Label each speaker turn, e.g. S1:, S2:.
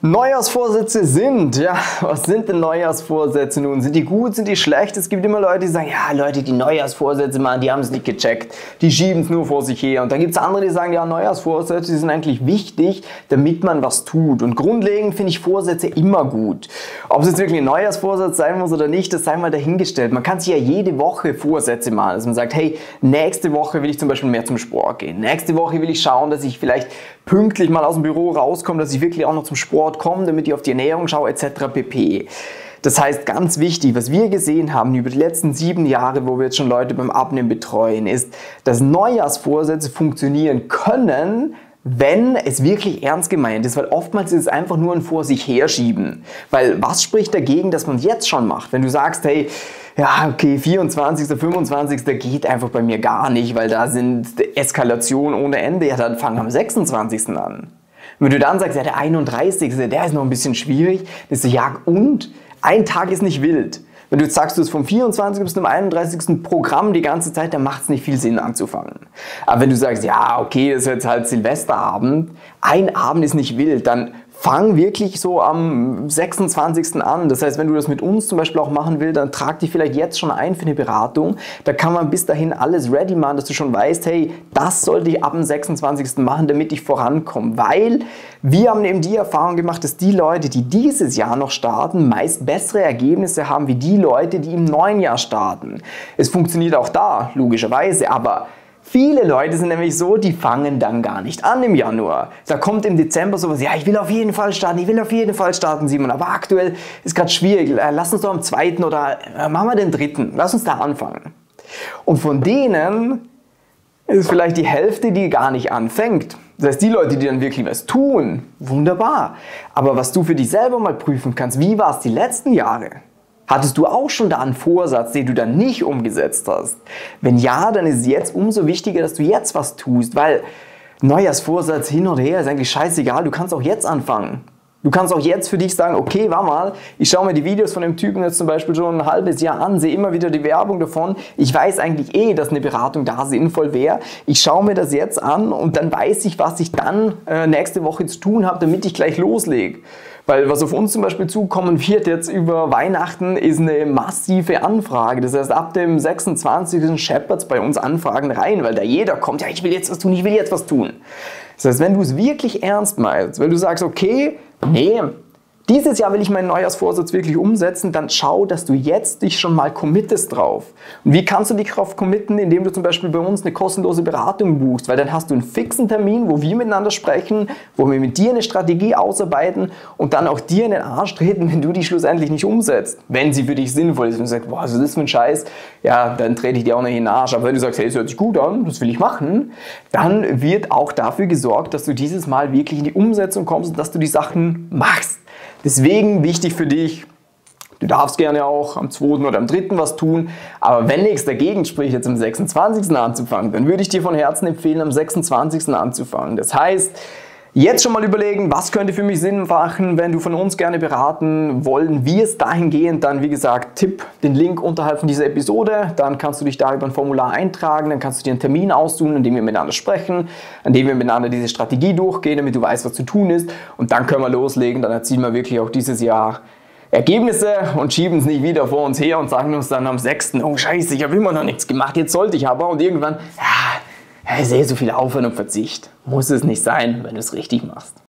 S1: Neujahrsvorsätze sind, ja, was sind denn Neujahrsvorsätze nun? Sind die gut, sind die schlecht? Es gibt immer Leute, die sagen, ja, Leute, die Neujahrsvorsätze machen, die haben es nicht gecheckt, die schieben es nur vor sich her. Und dann gibt es andere, die sagen, ja, Neujahrsvorsätze, die sind eigentlich wichtig, damit man was tut. Und grundlegend finde ich Vorsätze immer gut. Ob es jetzt wirklich ein Neujahrsvorsatz sein muss oder nicht, das sei mal dahingestellt. Man kann sich ja jede Woche Vorsätze machen, dass man sagt, hey, nächste Woche will ich zum Beispiel mehr zum Sport gehen. Nächste Woche will ich schauen, dass ich vielleicht pünktlich mal aus dem Büro rauskomme, dass ich wirklich auch noch zum Sport komme, damit ich auf die Ernährung schaue, etc. pp. Das heißt, ganz wichtig, was wir gesehen haben über die letzten 7 Jahre, wo wir jetzt schon Leute beim Abnehmen betreuen, ist, dass Neujahrsvorsätze funktionieren können, wenn es wirklich ernst gemeint ist, weil oftmals ist es einfach nur ein vor sich herschieben. Weil was spricht dagegen, dass man es jetzt schon macht? Wenn du sagst, hey, ja, okay, 24., 25. geht einfach bei mir gar nicht, weil da sind Eskalationen ohne Ende, ja, dann fang am 26. an. Wenn du dann sagst, ja, der 31., der ist noch ein bisschen schwierig, dann ist so, ja, und ein Tag ist nicht wild. Wenn du jetzt sagst, du bist vom 24. bis zum 31. Programm die ganze Zeit, dann macht es nicht viel Sinn anzufangen. Aber wenn du sagst, ja, okay, das ist jetzt halt Silvesterabend, ein Abend ist nicht wild, dann fang wirklich so am 26. an. Das heißt, wenn du das mit uns zum Beispiel auch machen willst, dann trag dich vielleicht jetzt schon ein für eine Beratung. Da kann man bis dahin alles ready machen, dass du schon weißt, hey, das sollte ich ab dem 26. machen, damit ich vorankomme. Weil wir haben eben die Erfahrung gemacht, dass die Leute, die dieses Jahr noch starten, meist bessere Ergebnisse haben wie die Leute, die im neuen Jahr starten. Es funktioniert auch da, logischerweise, aber viele Leute sind nämlich so, die fangen dann gar nicht an im Januar. Da kommt im Dezember sowas, ja, ich will auf jeden Fall starten, Simon, aber aktuell ist gerade schwierig. Lass uns doch am 2. oder machen wir den 3. Lass uns da anfangen. Und von denen ist vielleicht die Hälfte, die gar nicht anfängt. Das heißt, die Leute, die dann wirklich was tun, wunderbar. Aber was du für dich selber mal prüfen kannst, wie war es die letzten Jahre? Hattest du auch schon da einen Vorsatz, den du dann nicht umgesetzt hast? Wenn ja, dann ist es jetzt umso wichtiger, dass du jetzt was tust, weil Neujahrsvorsatz hin oder her ist eigentlich scheißegal, du kannst auch jetzt anfangen. Du kannst auch jetzt für dich sagen, okay, warte mal, ich schaue mir die Videos von dem Typen jetzt zum Beispiel schon ein halbes Jahr an, sehe immer wieder die Werbung davon. Ich weiß eigentlich dass eine Beratung da sinnvoll wäre. Ich schaue mir das jetzt an und dann weiß ich, was ich dann nächste Woche zu tun habe, damit ich gleich loslege. Weil was auf uns zum Beispiel zukommen wird jetzt über Weihnachten, ist eine massive Anfrage. Das heißt, ab dem 26. scheppert's bei uns Anfragen rein, weil da jeder kommt, ja, ich will jetzt was tun, ich will jetzt was tun. Das heißt, wenn du es wirklich ernst meinst, wenn du sagst, okay, nee, dieses Jahr will ich meinen Neujahrsvorsatz wirklich umsetzen, dann schau, dass du jetzt dich schon mal committest drauf. Und wie kannst du dich drauf committen? Indem du zum Beispiel bei uns eine kostenlose Beratung buchst, weil dann hast du einen fixen Termin, wo wir miteinander sprechen, wo wir mit dir eine Strategie ausarbeiten und dann auch dir in den Arsch treten, wenn du die schlussendlich nicht umsetzt. Wenn sie für dich sinnvoll ist. Wenn du sagst, boah, was ist das für ein Scheiß? Ja, dann trete ich dir auch nicht in den Arsch. Aber wenn du sagst, hey, das hört sich gut an, das will ich machen, dann wird auch dafür gesorgt, dass du dieses Mal wirklich in die Umsetzung kommst und dass du die Sachen machst. Deswegen wichtig für dich, du darfst gerne auch am 2. oder am 3. was tun, aber wenn nichts dagegen spricht, jetzt am 26. anzufangen, dann würde ich dir von Herzen empfehlen, am 26. anzufangen. Das heißt, jetzt schon mal überlegen, was könnte für mich Sinn machen, wenn du von uns gerne beraten wollen wirst, dahingehend dann, wie gesagt, tipp den Link unterhalb von dieser Episode, dann kannst du dich da über ein Formular eintragen, dann kannst du dir einen Termin aussuchen, an dem wir miteinander sprechen, an dem wir miteinander diese Strategie durchgehen, damit du weißt, was zu tun ist und dann können wir loslegen, dann erzielen wir wirklich auch dieses Jahr Ergebnisse und schieben es nicht wieder vor uns her und sagen uns dann am 6. Oh Scheiße, ich habe immer noch nichts gemacht, jetzt sollte ich aber und irgendwann, ja, ich sehe so viel Aufwand und Verzicht. Muss es nicht sein, wenn du es richtig machst.